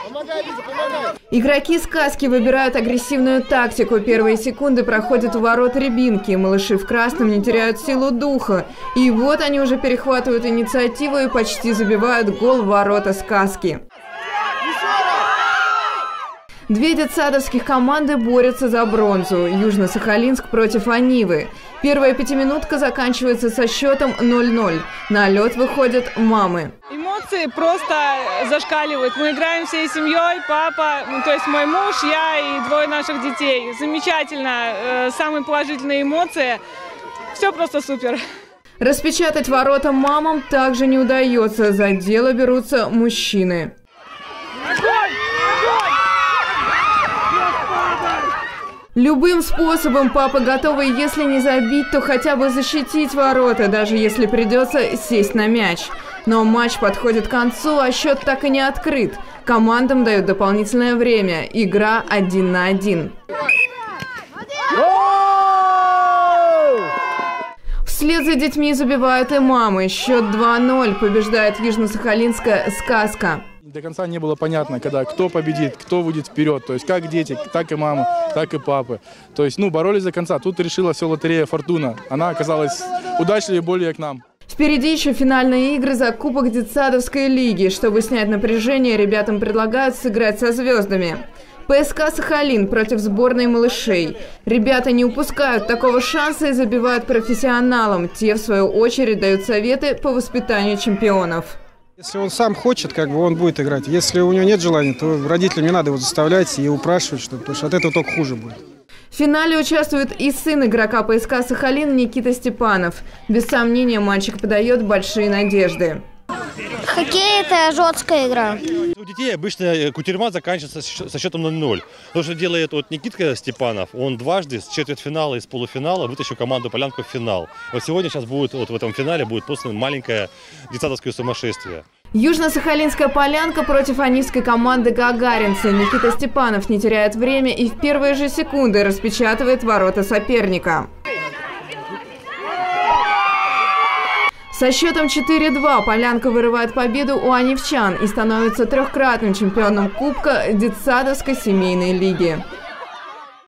Игроки «Сказки» выбирают агрессивную тактику. Первые секунды проходят у ворот Рябинки. Малыши в красном не теряют силу духа. И вот они уже перехватывают инициативу и почти забивают гол в ворота «Сказки». Две детсадовских команды борются за бронзу. Южно-Сахалинск против Анивы. Первая пятиминутка заканчивается со счетом 0-0. На лед выходят мамы. Эмоции просто зашкаливают. Мы играем всей семьей, папа, то есть мой муж, я и двое наших детей. Замечательно, самые положительные эмоции. Все просто супер. Распечатать ворота мамам также не удается. За дело берутся мужчины. Любым способом папы готовы, если не забить, то хотя бы защитить ворота, даже если придется сесть на мяч. Но матч подходит к концу, а счет так и не открыт. Командам дают дополнительное время. Игра 1 на 1. Вслед за детьми забивают и мамы. Счет 2-0. Побеждает южно-сахалинская «Сказка». До конца не было понятно, когда кто победит, кто выйдет вперед. То есть как дети, так и мамы, так и папы. То есть, боролись до конца. Тут решила все лотерея «Фортуна». Она оказалась удачливее более к нам. Впереди еще финальные игры за Кубок детсадовской лиги. Чтобы снять напряжение, ребятам предлагают сыграть со звездами. ПСК «Сахалин» против сборной малышей. Ребята не упускают такого шанса и забивают профессионалам. Те, в свою очередь, дают советы по воспитанию чемпионов. Если он сам хочет, он будет играть. Если у него нет желания, то родителям не надо его заставлять и упрашивать, потому что от этого только хуже будет. В финале участвует и сын игрока ПСК «Сахалин» Никита Степанов. Без сомнения, мальчик подает большие надежды. Хоккей – это жесткая игра. У детей обычно кутерьма заканчивается со счетом 0-0. То, что делает Никита Степанов, он дважды с четвертьфинала и с полуфинала вытащил команду Полянку в финал. Вот сегодня в этом финале будет просто маленькое детсадовское сумасшествие. Южно-Сахалинская «Полянка» против анивской команды «Гагаринцы». Никита Степанов не теряет время и в первые же секунды распечатывает ворота соперника. Со счетом 4-2 «Полянка» вырывает победу у анивчан и становится трехкратным чемпионом Кубка детсадовской семейной лиги.